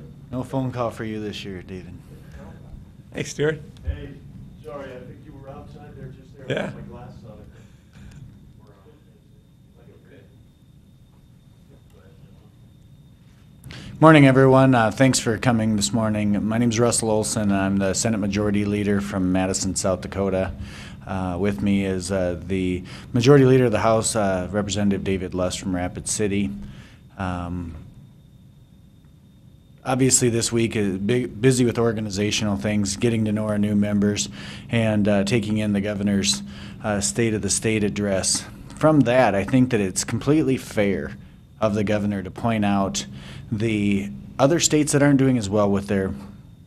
No phone call for you this year, David. Hey, Stuart. Hey, sorry, I think you were outside there just there. Yeah. With my glasses on. Morning, everyone. Thanks for coming this morning. My name is Russell Olson. I'm the Senate Majority Leader from Madison, South Dakota. With me is the Majority Leader of the House, Representative David Lust from Rapid City. Obviously, this week is busy with organizational things, getting to know our new members, and taking in the governor's State of the State address. From that, I think that it's completely fair of the governor to point out the other states that aren't doing as well with their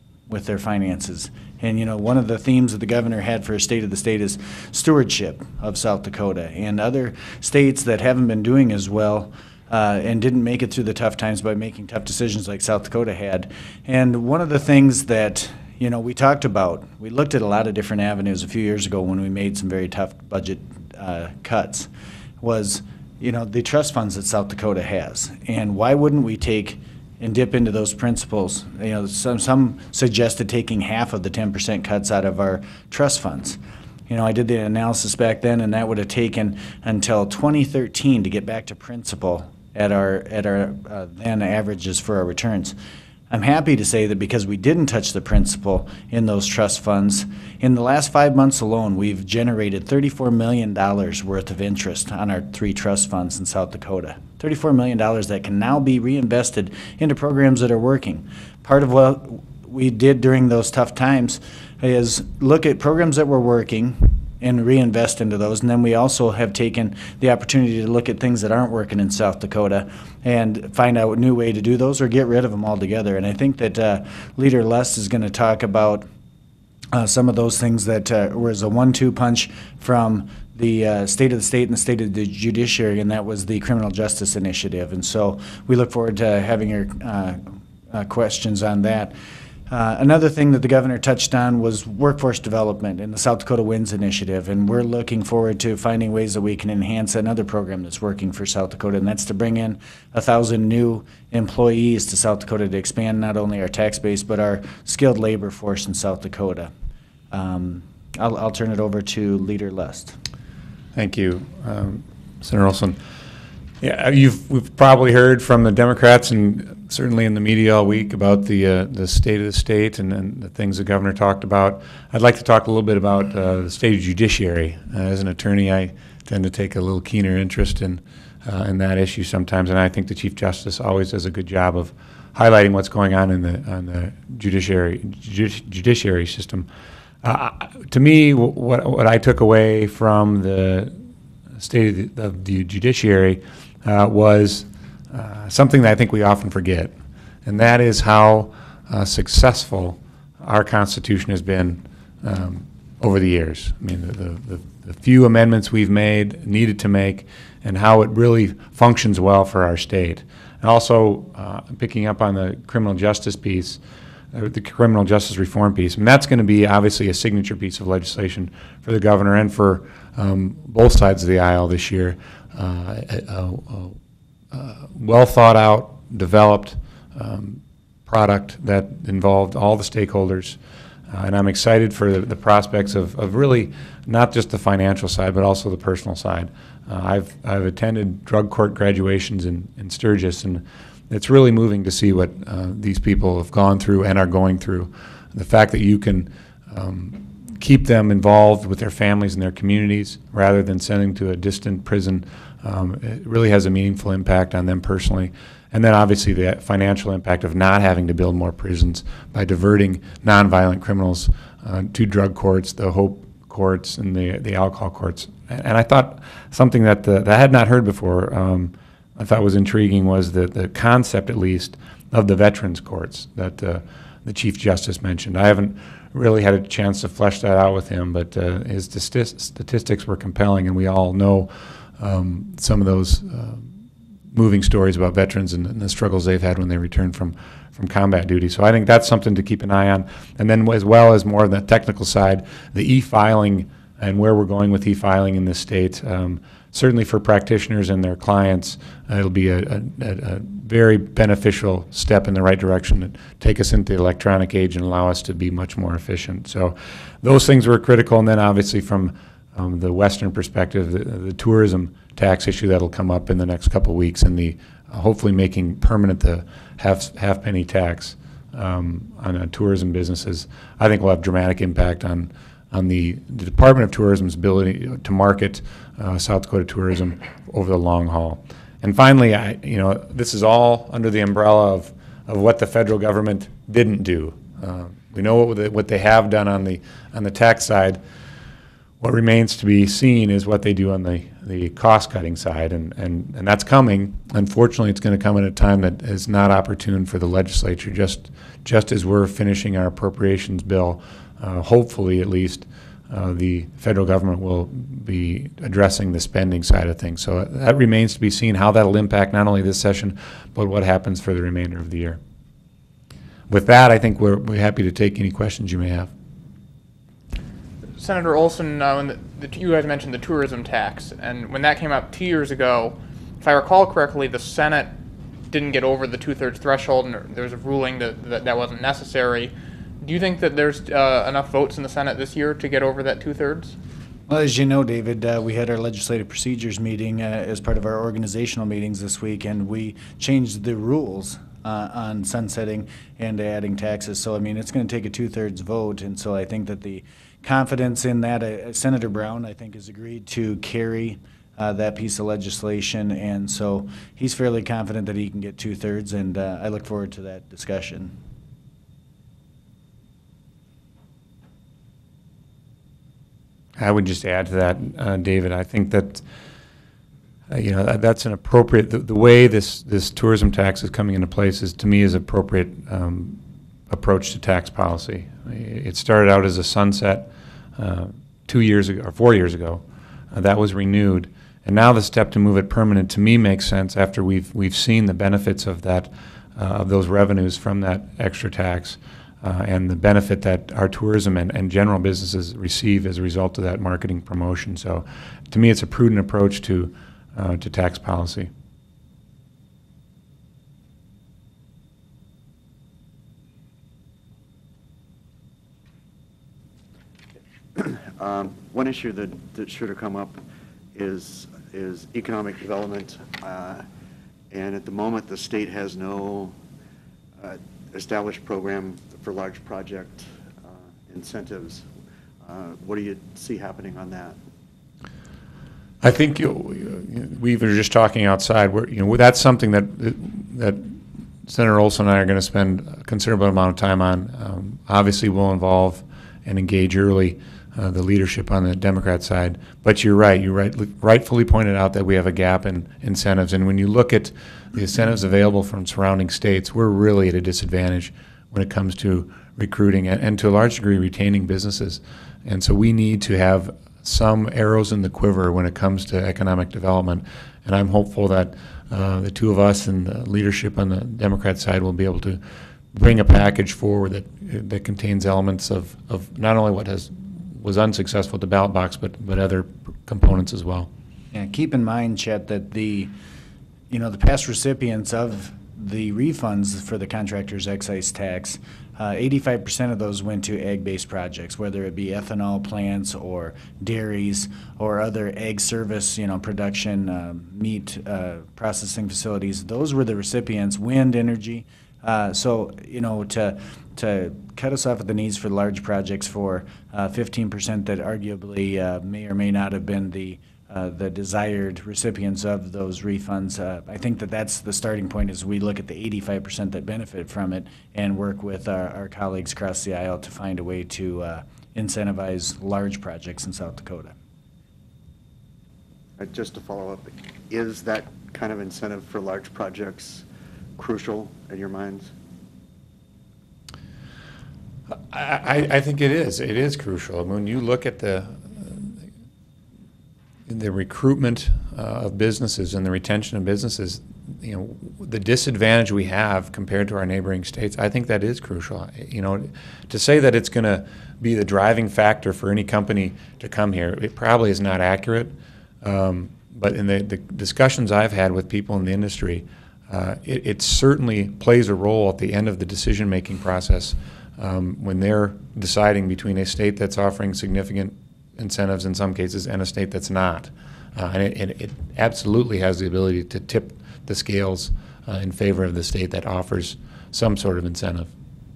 finances. And, you know, one of the themes that the governor had for a State of the State is stewardship of South Dakota, and other states that haven't been doing as well and didn't make it through the tough times by making tough decisions like South Dakota had. And one of the things that, you know, we talked about, we looked at a lot of different avenues a few years ago when we made some very tough budget cuts, was, you know, the trust funds that South Dakota has. And why wouldn't we take and dip into those principles? You know, some suggested taking half of the 10% cuts out of our trust funds. You know, I did the analysis back then, and that would have taken until 2013 to get back to principal at our then averages for our returns. I'm happy to say that because we didn't touch the principal in those trust funds, in the last 5 months alone, we've generated $34 million worth of interest on our 3 trust funds in South Dakota. $34 million that can now be reinvested into programs that are working. Part of what we did during those tough times is look at programs that were working and reinvest into those. And then we also have taken the opportunity to look at things that aren't working in South Dakota and find out a new way to do those or get rid of them altogether. And I think that Leader Lust is going to talk about some of those things that was a 1-2 punch from the State of the State and the State of the Judiciary, and that was the Criminal Justice Initiative. And so we look forward to having your questions on that. Another thing that the governor touched on was workforce development and the South Dakota Wins Initiative, and we're looking forward to finding ways that we can enhance another program that's working for South Dakota, and that's to bring in 1,000 new employees to South Dakota to expand not only our tax base but our skilled labor force in South Dakota. I'll turn it over to Leader Lust. Thank you, Senator Olson. Yeah, we've probably heard from the Democrats and certainly in the media all week about the state of the state and the things the governor talked about. I'd like to talk a little bit about the state of judiciary. As an attorney, I tend to take a little keener interest in that issue sometimes, and I think the Chief Justice always does a good job of highlighting what's going on in the judiciary system. To me, what I took away from the state of the judiciary was something that I think we often forget, and that is how successful our Constitution has been over the years. I mean, the few amendments we've needed to make, and how it really functions well for our state. And also, picking up on the criminal justice piece, the criminal justice reform piece, and that's going to be obviously a signature piece of legislation for the governor and for both sides of the aisle this year. Well thought out, developed product that involved all the stakeholders, and I'm excited for the prospects of really not just the financial side but also the personal side. I've attended drug court graduations in Sturgis, and it's really moving to see what these people have gone through and are going through. The fact that you can keep them involved with their families and their communities rather than sending to a distant prison, it really has a meaningful impact on them personally. And then obviously the financial impact of not having to build more prisons by diverting nonviolent criminals to drug courts, the HOPE courts, and the alcohol courts. And I thought something that I had not heard before, I thought was intriguing, was the concept, at least, of the veterans courts that the Chief Justice mentioned. I haven't really had a chance to flesh that out with him, but his statistics were compelling, and we all know some of those moving stories about veterans and the struggles they've had when they return from combat duty. So I think that's something to keep an eye on. And then as well as more on the technical side, the e-filing and where we're going with e-filing in this state. Certainly for practitioners and their clients, it'll be a very beneficial step in the right direction to take us into the electronic age and allow us to be much more efficient. So those things were critical. And then obviously from the Western perspective, the tourism tax issue that'll come up in the next couple of weeks, and the hopefully making permanent the half penny tax on tourism businesses, I think will have dramatic impact on the Department of Tourism's ability to market South Dakota tourism over the long haul. And finally, this is all under the umbrella of what the federal government didn't do. We know what they have done on the tax side. What remains to be seen is what they do on the cost-cutting side, and that's coming. Unfortunately, it's going to come at a time that is not opportune for the legislature, just as we're finishing our appropriations bill. Hopefully, at least, the federal government will be addressing the spending side of things. So that remains to be seen how that will impact not only this session, but what happens for the remainder of the year. With that, I think we're happy to take any questions you may have. Senator Olson, when you guys mentioned the tourism tax, and when that came up 2 years ago, if I recall correctly, the Senate didn't get over the 2/3 threshold, and there was a ruling that wasn't necessary. Do you think that there's enough votes in the Senate this year to get over that 2/3? Well, as you know, David, we had our legislative procedures meeting as part of our organizational meetings this week, and we changed the rules on sunsetting and adding taxes. So, I mean, it's going to take a 2/3 vote, and so I think that the confidence in that, Senator Brown, I think, has agreed to carry that piece of legislation, and so he's fairly confident that he can get 2/3, and I look forward to that discussion. I would just add to that, David. I think that that's an appropriate. The way this tourism tax is coming into place is, to me, is appropriate approach to tax policy. It started out as a sunset 2 years ago or 4 years ago. That was renewed, and now the step to move it permanent, to me, makes sense after we've seen the benefits of that of those revenues from that extra tax. And the benefit that our tourism and general businesses receive as a result of that marketing promotion. So, to me, it's a prudent approach to tax policy. One issue that should have come up is economic development, and at the moment the state has no established program for large project incentives. What do you see happening on that? I think we were just talking outside. That's something that Senator Olson and I are going to spend a considerable amount of time on. Obviously, we'll involve and engage early the leadership on the Democrat side. But you're right. You rightfully pointed out that we have a gap in incentives. And when you look at the incentives available from surrounding states, we're really at a disadvantage when it comes to recruiting and to a large degree retaining businesses. And so we need to have some arrows in the quiver when it comes to economic development. And I'm hopeful that the two of us and the leadership on the Democrat side will be able to bring a package forward that contains elements of not only what was unsuccessful at the ballot box, but other components as well. Yeah, keep in mind, Chet, that the past recipients of the refunds for the contractor's excise tax, 85% of those went to ag-based projects, whether it be ethanol plants or dairies or other ag service, production, meat processing facilities. Those were the recipients. Wind energy. So to cut us off at the knees for large projects for 15% that arguably may or may not have been the desired recipients of those refunds. I think that's the starting point as we look at the 85% that benefit from it and work with our colleagues across the aisle to find a way to incentivize large projects in South Dakota. Just to follow up, is that kind of incentive for large projects crucial in your minds? I think it is. It is crucial. I mean, when you look at the recruitment of businesses and the retention of businesses, the disadvantage we have compared to our neighboring states, I think that is crucial. To say that it's going to be the driving factor for any company to come here, it probably is not accurate. But in the discussions I've had with people in the industry, it certainly plays a role at the end of the decision-making process when they're deciding between a state that's offering significant incentives in some cases and a state that's not. And it absolutely has the ability to tip the scales in favor of the state that offers some sort of incentive.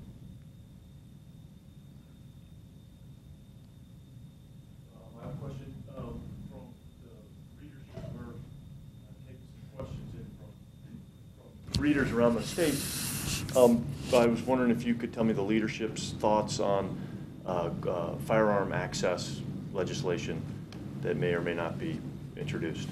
I have a question from the readers. We're taking some questions in from readers around the state. I was wondering if you could tell me the leadership's thoughts on firearm access legislation that may or may not be introduced.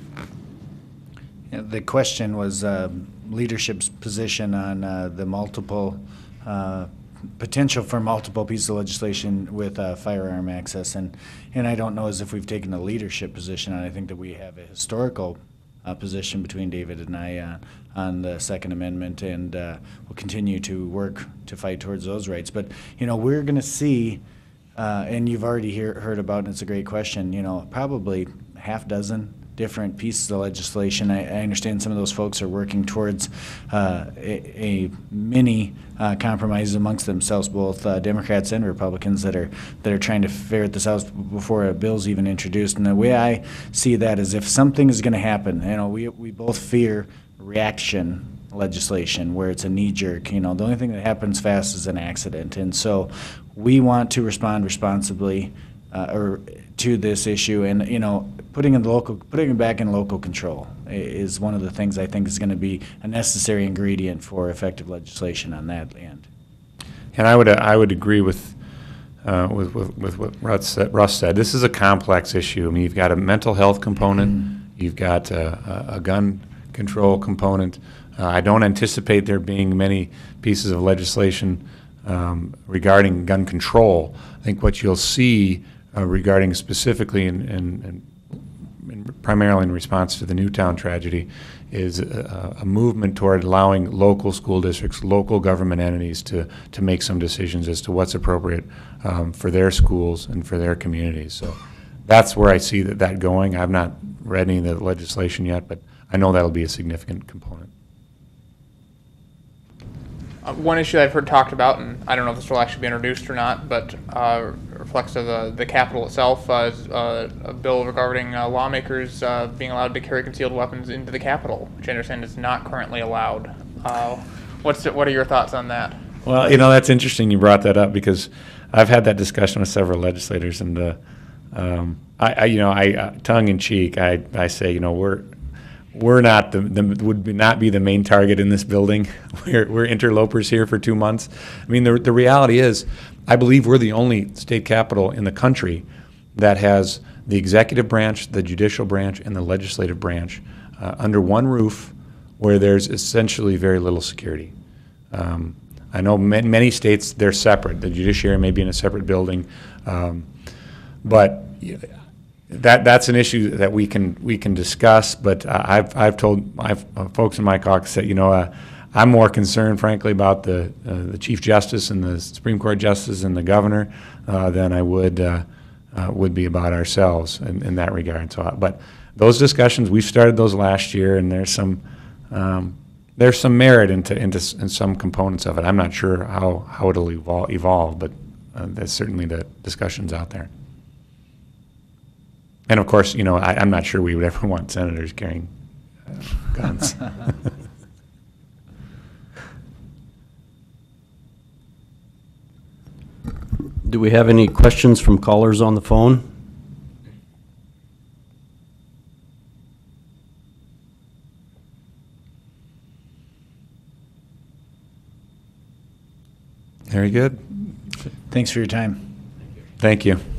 Yeah, the question was leadership's position on the multiple potential for multiple pieces of legislation with firearm access, and I don't know as if we've taken a leadership position on. I think that we have a historical position between David and I on the Second Amendment, and we'll continue to work to fight towards those rights. But we're going to see, and you've already heard about, and it's a great question. Probably half dozen different pieces of legislation. I understand some of those folks are working towards a mini compromise amongst themselves, both Democrats and Republicans that are trying to ferret this out before a bill's even introduced. And the way I see that is, if something is going to happen, we both fear reaction legislation where it's a knee-jerk. The only thing that happens fast is an accident, and so we want to respond responsibly or to this issue, and putting it back in local control is one of the things I think is going to be a necessary ingredient for effective legislation on that end. And I would agree with what Russ said. This is a complex issue. I mean, you've got a mental health component, you've got a gun control component. I don't anticipate there being many pieces of legislation regarding gun control. I think what you'll see regarding specifically and primarily in response to the Newtown tragedy is a movement toward allowing local school districts, local government entities to make some decisions as to what's appropriate for their schools and for their communities. So that's where I see that going. I've not read any of the legislation yet, but I know that'll be a significant component. One issue I've heard talked about, and I don't know if this will actually be introduced or not, but reflects to the Capitol itself, is a bill regarding lawmakers being allowed to carry concealed weapons into the Capitol, which I understand is not currently allowed. What are your thoughts on that? Well, that's interesting you brought that up, because I've had that discussion with several legislators, and I tongue in cheek, I say, we're not would not be the main target in this building. We're interlopers here for 2 months. I mean, the reality is, I believe we're the only state capitol in the country that has the executive branch, the judicial branch, and the legislative branch under one roof, where there's essentially very little security. I know many states, they're separate. The judiciary may be in a separate building, but that's an issue that we can discuss. But I've told folks in my caucus that I'm more concerned, frankly, about the Chief Justice and the Supreme Court Justice and the Governor than I would be about ourselves in that regard. So, but those discussions, we started those last year, and there's some merit in some components of it. I'm not sure how it'll evolve, but that's certainly the discussions out there. And of course, I'm not sure we would ever want senators carrying guns. Do we have any questions from callers on the phone? Very good. Thanks for your time. Thank you.